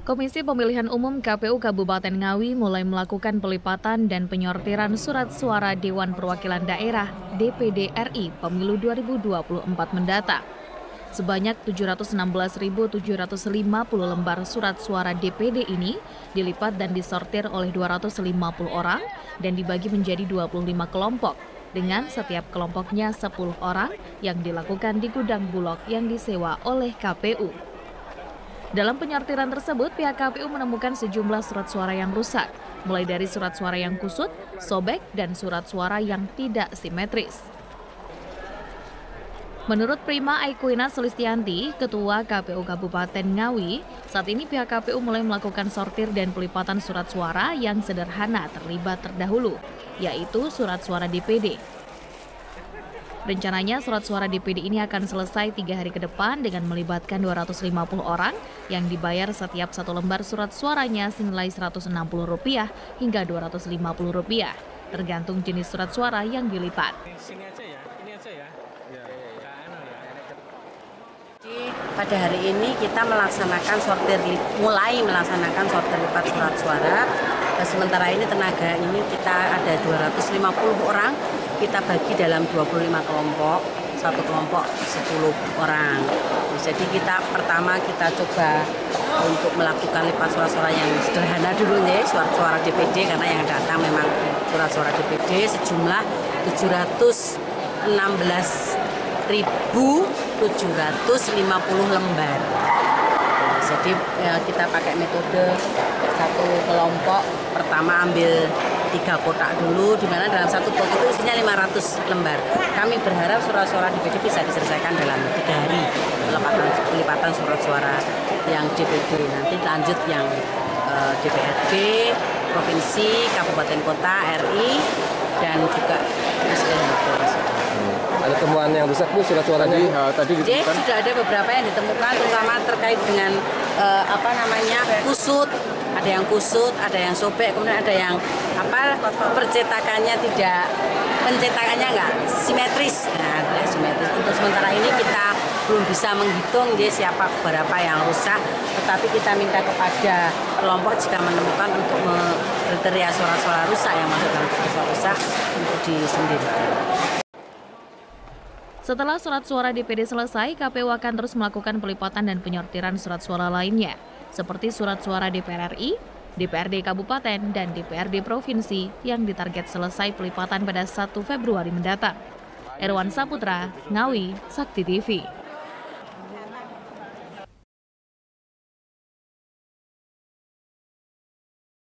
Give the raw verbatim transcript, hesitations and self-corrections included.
Komisi Pemilihan Umum K P U Kabupaten Ngawi mulai melakukan pelipatan dan penyortiran surat suara Dewan Perwakilan Daerah D P D R I Pemilu dua ribu dua puluh empat mendatang. Sebanyak tujuh ratus enam belas ribu tujuh ratus lima puluh lembar surat suara D P D ini dilipat dan disortir oleh dua ratus lima puluh orang dan dibagi menjadi dua puluh lima kelompok dengan setiap kelompoknya sepuluh orang yang dilakukan di gudang Bulog yang disewa oleh K P U. Dalam penyortiran tersebut, pihak K P U menemukan sejumlah surat suara yang rusak, mulai dari surat suara yang kusut, sobek, dan surat suara yang tidak simetris. Menurut Prima Aikwina Sulistianti, Ketua K P U Kabupaten Ngawi, saat ini pihak K P U mulai melakukan sortir dan pelipatan surat suara yang sederhana terlibat terdahulu, yaitu surat suara D P D. Rencananya surat suara D P D ini akan selesai tiga hari ke depan dengan melibatkan dua ratus lima puluh orang yang dibayar setiap satu lembar surat suaranya senilai seratus enam puluh rupiah hingga dua ratus lima puluh rupiah, tergantung jenis surat suara yang dilipat. Sini aja ya, ini aja ya. Ya, ya, ya. Pada hari ini kita melaksanakan sortir, mulai melaksanakan sortir lipat surat suara. Sementara ini tenaga ini kita ada dua ratus lima puluh orang, kita bagi dalam dua puluh lima kelompok, satu kelompok sepuluh orang. Jadi kita pertama kita coba untuk melakukan lipat suara-suara yang sederhana dulu nih, suara-suara D P D, karena yang datang memang suara-suara D P D sejumlah tujuh ratus enam belas ribu tujuh ratus lima puluh lembar. Jadi ya, kita pakai metode satu kelompok pertama ambil tiga kotak dulu, di mana dalam satu kotak itu isinya lima ratus lembar. Kami berharap surat-suara D P D bisa diselesaikan dalam tiga hari pelipatan, pelipatan surat suara yang D P D. Nanti lanjut yang eh, D P R D, provinsi, kabupaten kota, R I, dan juga presiden. Ada temuan yang rusak Bu surat suaranya? Tadi, uh, tadi Jadi sudah ada beberapa yang ditemukan, terutama terkait dengan uh, apa namanya kusut, ada yang kusut, ada yang sobek, kemudian ada yang apa percetakannya tidak, pencetakannya enggak simetris. Nah, tidak simetris. Untuk sementara ini kita belum bisa menghitung dia siapa berapa yang rusak, tetapi kita minta kepada kelompok jika menemukan untuk kriteria suara-suara rusak yang masuk dalam suara rusak untuk disendirikan. Setelah surat suara D P D selesai, K P U akan terus melakukan pelipatan dan penyortiran surat suara lainnya, seperti surat suara D P R R I, D P R D Kabupaten, dan D P R D Provinsi yang ditarget selesai pelipatan pada satu Februari mendatang. Erwan Saputra, Ngawi, Sakti T V.